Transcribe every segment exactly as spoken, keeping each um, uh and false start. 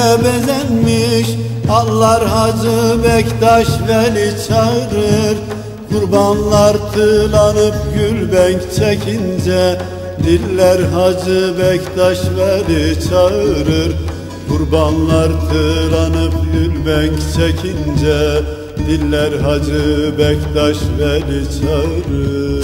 bezenmiş. Allar Hacı Bektaş Veli çağırır. Kurbanlar tılanıp gülbenk çekince, diller Hacı Bektaş Veli çağırır. Kurbanlar tılanıp gülbenk çekince, diller Hacı Bektaş Veli çağırır.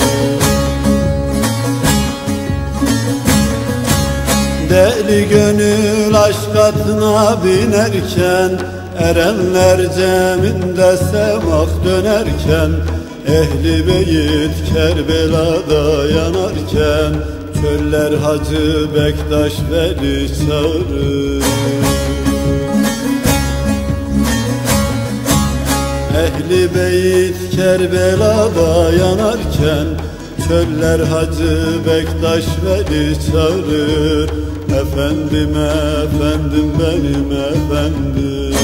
Deli gönül aşk atına binerken, erenler ceminde semak dönerken, ehli beyit Kerbela'da yanarken, çöller Hacı Bektaş Veli çağırır. Ehli beyit Kerbela'da yanarken, çöller Hacı Bektaş Veli çağırır. Efendim efendim benim efendim.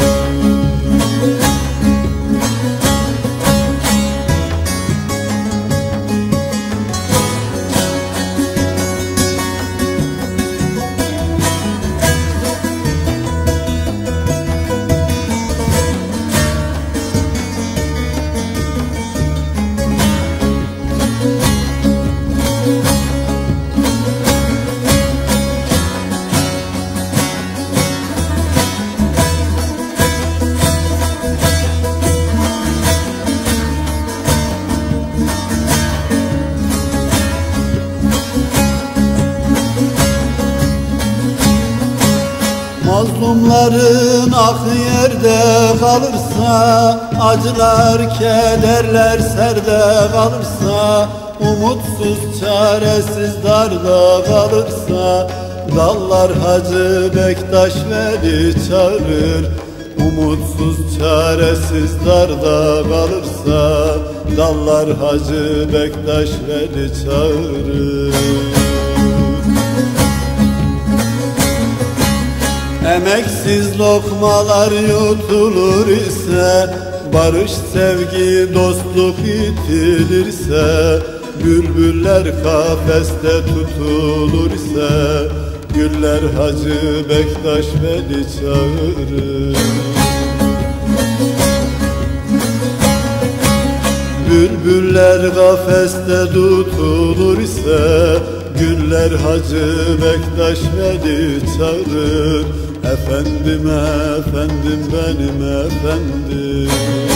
Mazlumların aklı yerde kalırsa, acılar kederler serde kalırsa, umutsuz çaresiz darda kalırsa, dallar Hacı Bektaş Veli çağırır. Umutsuz çaresiz darda kalırsa, dallar Hacı Bektaş Veli çağırır. Emeksiz lokmalar yutulur ise, barış, sevgi, dostluk itilirse, bülbüller kafeste tutulur ise, güller Hacı Bektaş Veli çağırır. Bülbüller kafeste tutulur ise, güller Hacı Bektaş Veli çağırır. Efendim efendim benim efendim.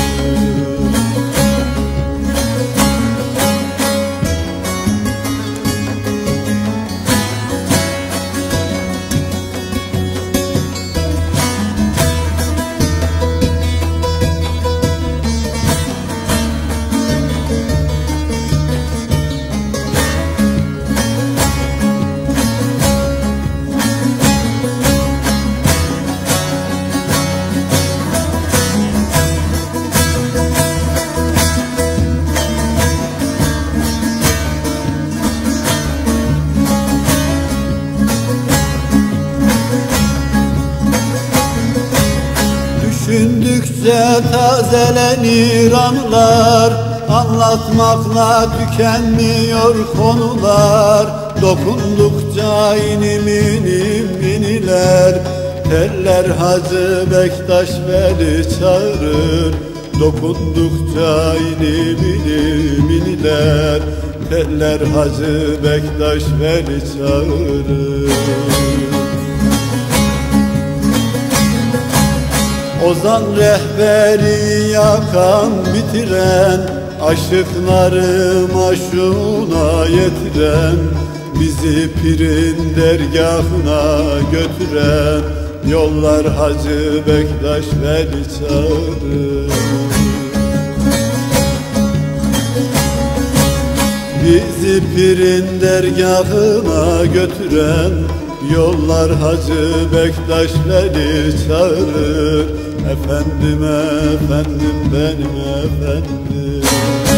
Düşündükçe tazelenir anılar, anlatmakla tükenmiyor konular. Dokundukça inim inim iniler, teller Hacı Bektaş Veli çağırır. Dokundukça inim inim iniler, teller Hacı Bektaş Veli çağırır. Ozan rehberi yakan bitiren, aşıkları maşuna yetiren, bizi pirin dergahına götüren, yollar Hacı Bektaş Veli çağırır. Bizi pirin dergahına götüren, yollar Hacı Bektaş Veli çağırır. Efendim efendim benim efendim.